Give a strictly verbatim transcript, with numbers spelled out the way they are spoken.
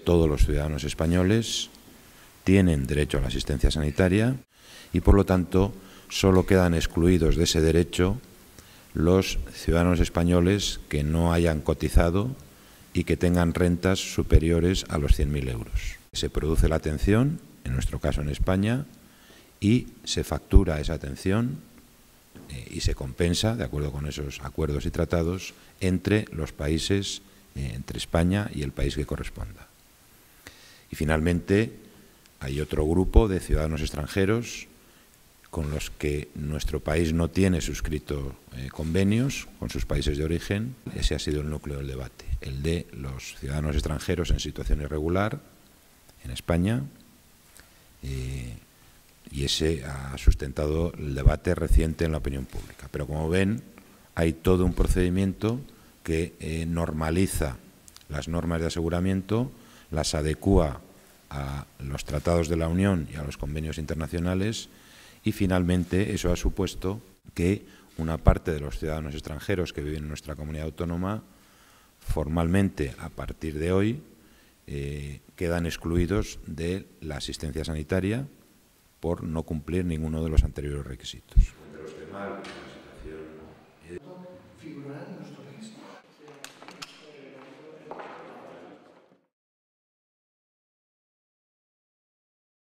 todos los ciudadanos españoles tienen derecho a la asistencia sanitaria y, por lo tanto, solo quedan excluidos de ese derecho los ciudadanos españoles que no hayan cotizado y que tengan rentas superiores a los cien mil euros. Se produce la atención, en nuestro caso en España, y se factura esa atención eh, y se compensa, de acuerdo con esos acuerdos y tratados, entre los países, eh, entre España y el país que corresponda. Y finalmente hay otro grupo de ciudadanos extranjeros con los que nuestro país no tiene suscrito eh, convenios con sus países de origen. Ese ha sido el núcleo del debate, el de los ciudadanos extranjeros en situación irregular en España, eh, y ese ha sustentado el debate reciente en la opinión pública. Pero, como ven, hay todo un procedimiento que eh, normaliza las normas de aseguramiento, las adecúa a los tratados de la Unión y a los convenios internacionales, y finalmente eso ha supuesto que una parte de los ciudadanos extranjeros que viven en nuestra comunidad autónoma, formalmente a partir de hoy, eh, quedan excluidos de la asistencia sanitaria por no cumplir ninguno de los anteriores requisitos. Figurarán